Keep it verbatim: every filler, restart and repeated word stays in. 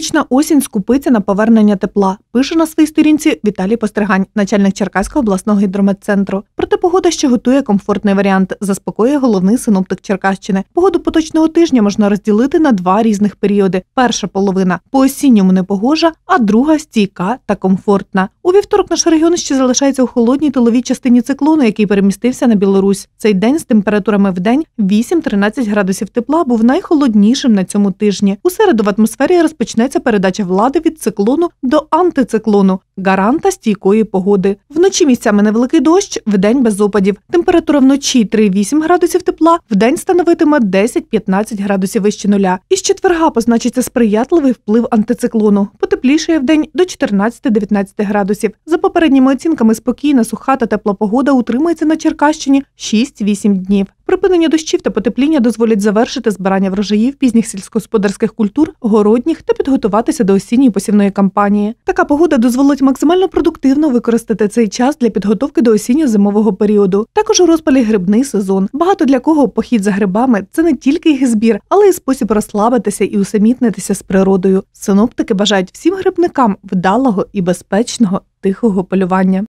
Цьогорічна осінь скупиться на повернення тепла, пише на своїй сторінці Віталій Постригань, начальник Черкаського обласного гідрометцентру. Проте погода ще готує комфортний варіант, заспокоює головний синоптик Черкащини. Погоду поточного тижня можна розділити на два різних періоди. Перша половина – по-осінньому непогожа, а друга – стійка та комфортна. У вівторок наш регіон ще залишається у холодній тиловій частині циклону, який перемістився на Білорусь. Цей день з температурами в день вісім-тринадцять градусів тепла був найхолоднішим на цьому тижні. У середу в атмосфері розпочнеться передача влади від циклону до антициклону, гаранта стійкої погоди. Вночі місцями невеликий дощ, вдень без опадів. Температура вночі три-вісім градусів тепла, вдень становитиме десять-п'ятнадцять градусів вище нуля. Із четверга позначиться сприятливий вплив антициклону. Потеплішає вдень до чотирнадцяти-дев'ятнадцяти градусів. За попередніми оцінками, спокійна, суха та тепла погода утримається на Черкащині шість-вісім днів. Припинення дощів та потепління дозволять завершити збирання врожаїв пізніх сільськогосподарських культур, городніх та підготуватися до осінньої посівної кампанії. Така погода дозволить максимально продуктивно використати цей час для підготовки до осінньо-зимового періоду. Також у розпалі грибний сезон. Багато для кого похід за грибами – це не тільки їх збір, але й спосіб розслабитися і усамітнитися з природою. Синоптики бажають всім грибникам вдалого і безпечного тихого полювання.